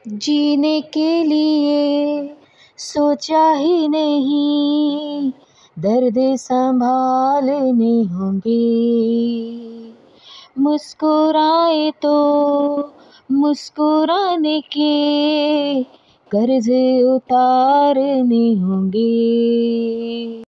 जीने के लिए सोचा ही नहीं, दर्द संभालने होंगे। मुस्कुराए तो मुस्कुराने के कर्ज उतारने होंगे।